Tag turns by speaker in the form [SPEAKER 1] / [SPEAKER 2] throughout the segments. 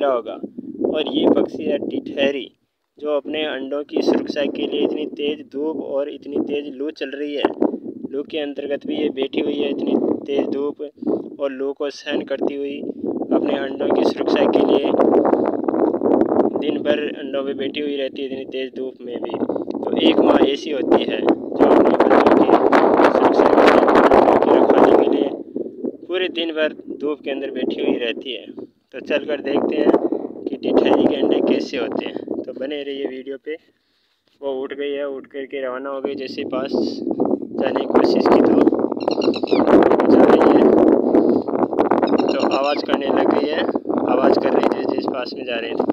[SPEAKER 1] रहा होगा। और ये पक्षी है टिटहरी, जो अपने अंडों की सुरक्षा के लिए इतनी तेज़ धूप और इतनी तेज़ लू चल रही है, लू के अंतर्गत भी ये बैठी हुई है। इतनी तेज़ धूप और लू को सहन करती हुई अपने अंडों की सुरक्षा के लिए दिन भर अंडों पे बैठी हुई रहती है, इतनी तेज़ धूप में भी। तो एक माँ ऐसी होती है जो अपने बच्चों की सुरक्षा के लिए, अंडों की रखवाली के लिए पूरे दिन भर धूप के अंदर बैठी हुई रहती है। तो चलकर देखते हैं कि टिटहरी के अंडे कैसे होते हैं। तो बने रहिए वीडियो पे। वो उठ गई है, उठ करके रवाना हो गई। जैसे पास जाने की कोशिश की तो जा रही है, तो आवाज़ करने लग गई है, आवाज़ कर रही थी जिस पास में जा रही थी।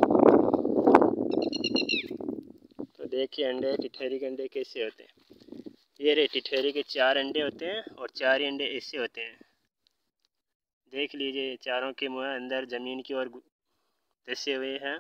[SPEAKER 1] तो देखिए अंडे, टिटहरी के अंडे कैसे होते हैं। ये रे टिटहरी के 4 अंडे होते हैं और 4 ही अंडे ऐसे होते हैं। देख लीजिए, चारों के मुँह अंदर ज़मीन की ओर धंसे हुए हैं।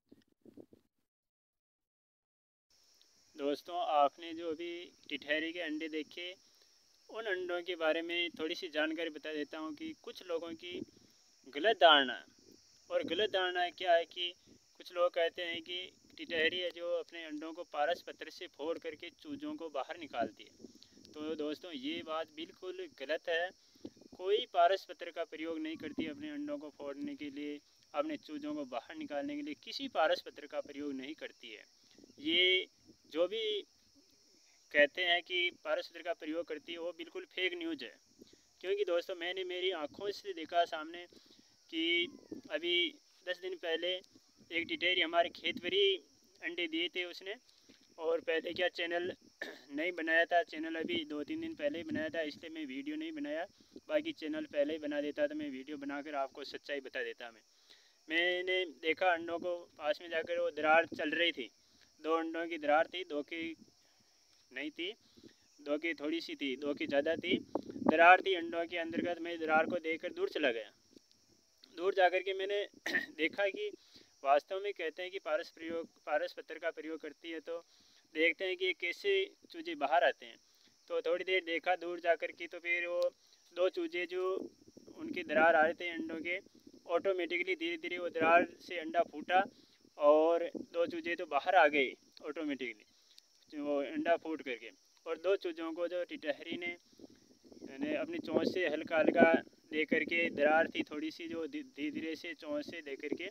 [SPEAKER 1] दोस्तों, आपने जो अभी टिटहरी के अंडे देखे, उन अंडों के बारे में थोड़ी सी जानकारी बता देता हूँ कि कुछ लोगों की गलत धारणा, और गलत धारणा क्या है कि कुछ लोग कहते हैं कि टिटहरी है जो अपने अंडों को पारस पत्र से फोड़ करके चूजों को बाहर निकालती है। तो दोस्तों, ये बात बिल्कुल गलत है। कोई पारस पत्र का प्रयोग नहीं करती अपने अंडों को फोड़ने के लिए, अपने चूजों को बाहर निकालने के लिए किसी पारस पत्र का प्रयोग नहीं करती है। ये जो भी कहते हैं कि पारस पत्र का प्रयोग करती है, वो बिल्कुल फेक न्यूज़ है। क्योंकि दोस्तों, मैंने मेरी आँखों से देखा सामने कि अभी 10 दिन पहले एक टिटहरी हमारे खेत पर ही अंडे दिए थे उसने। और पहले क्या चैनल नहीं बनाया था, चैनल अभी 2-3 दिन पहले ही बनाया था, इसलिए मैं वीडियो नहीं बनाया। बाकी चैनल पहले ही बना देता तो मैं वीडियो बनाकर आपको सच्चाई बता देता। मैंने देखा अंडों को, पास में जाकर वो दरार चल रही थी। 2 अंडों की दरार थी, 2 की नहीं थी, 2 की थोड़ी सी थी, 2 की ज़्यादा थी। दरार थी अंडों के अंतर्गत। मैं दरार को देखकर दूर चला गया। दूर जाकर के मैंने देखा कि वास्तव में कहते हैं कि पारस पत्र का प्रयोग करती है। तो देखते हैं कि कैसे चूजे बाहर आते हैं। तो थोड़ी देर देखा दूर जाकर के, तो फिर वो 2 चूजे जो उनके दरार आ रहे थे अंडों के, ऑटोमेटिकली धीरे धीरे वो दरार से अंडा फूटा और 2 चूजे तो बाहर आ गए ऑटोमेटिकली, वो अंडा फूट करके। और 2 चूजों को जो टिटहरी ने अपनी चोंच से हल्का हल्का दे करके, दरार थी थोड़ी सी जो धीरे धीरे से चोंच से दे करके,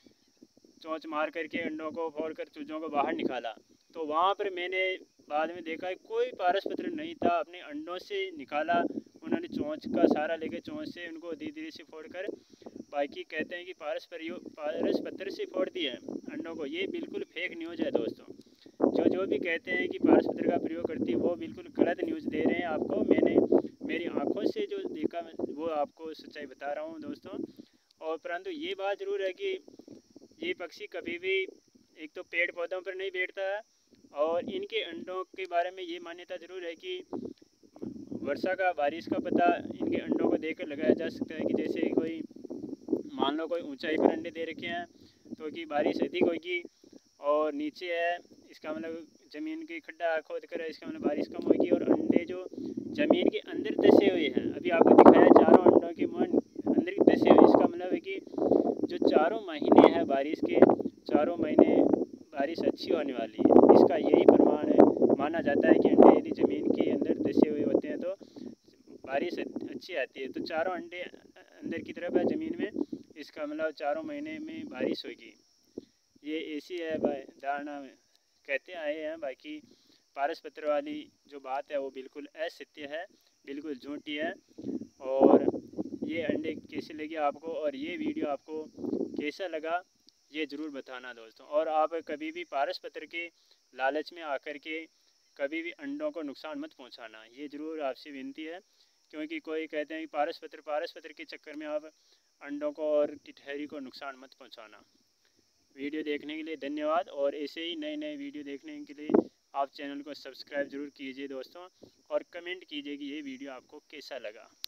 [SPEAKER 1] चोंच मार करके अंडों को फोड़कर चूजों को बाहर निकाला। तो वहाँ पर मैंने बाद में देखा कोई पारस पत्र नहीं था, अपने अंडों से निकाला उन्होंने, चोंच का सहारा लेकर चोंच से उनको धीरे धीरे से फोड़कर। बाकी कहते हैं कि पारस पत्र से फोड़ दिया अंडों को। ये बिल्कुल फेक न्यूज़ है दोस्तों। जो भी कहते हैं कि पारस पत्र का प्रयोग करती है, वो बिल्कुल गलत न्यूज़ दे रहे हैं आपको। मैंने मेरी आंखों से जो देखा वो आपको सच्चाई बता रहा हूँ दोस्तों। और परंतु ये बात ज़रूर है कि ये पक्षी कभी भी एक तो पेड़ पौधों पर नहीं बैठता है, और इनके अंडों के बारे में ये मान्यता ज़रूर है कि वर्षा का, बारिश का पता इनके अंडों को देखकर लगाया जा सकता है। कि जैसे कोई मान लो कोई ऊंचाई पर अंडे दे रखे हैं तो कि बारिश अधिक होगी, और नीचे है इसका मतलब ज़मीन की खड्डा खोद कर है, इसका मतलब बारिश कम होगी। और अंडे जो ज़मीन के अंदर धंसे हुए हैं, अभी आपको दिखाया चारों अंडों के मुँह अंदर ही धंसे हुए, इसका मतलब है कि जो 4 महीने हैं बारिश के, 4 महीने बारिश अच्छी होने वाली है। इसका यही प्रमाण है। माना जाता है कि अंडे यदि ज़मीन के अंदर धंसे हुए होते हैं तो बारिश अच्छी आती है। तो 4 अंडे अंदर की तरफ है ज़मीन में, इसका मतलब 4 महीने में बारिश होगी। ये ऐसी है धारणा कहते आए हैं। बाकी पारस पत्र वाली जो बात है वो बिल्कुल असत्य है, बिल्कुल झूठी है। और ये अंडे कैसे लगे आपको, और ये वीडियो आपको कैसा लगा, ये ज़रूर बताना दोस्तों। और आप कभी भी पारस पत्र के लालच में आकर के कभी भी अंडों को नुकसान मत पहुंचाना, ये ज़रूर आपसे विनती है। क्योंकि कोई कहते हैं कि पारस पत्र के चक्कर में आप अंडों को और टिटहरी को नुकसान मत पहुंचाना। वीडियो देखने के लिए धन्यवाद, और ऐसे ही नए नए वीडियो देखने के लिए आप चैनल को सब्सक्राइब ज़रूर कीजिए दोस्तों, और कमेंट कीजिए कि ये वीडियो आपको कैसा लगा।